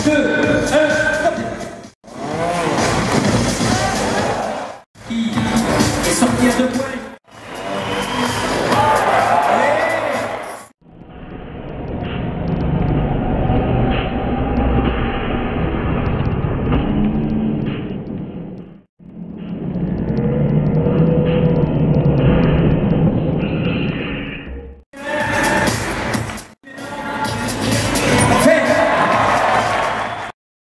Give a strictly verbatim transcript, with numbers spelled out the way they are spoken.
deux, un, hop. Qui est sorti à deux points.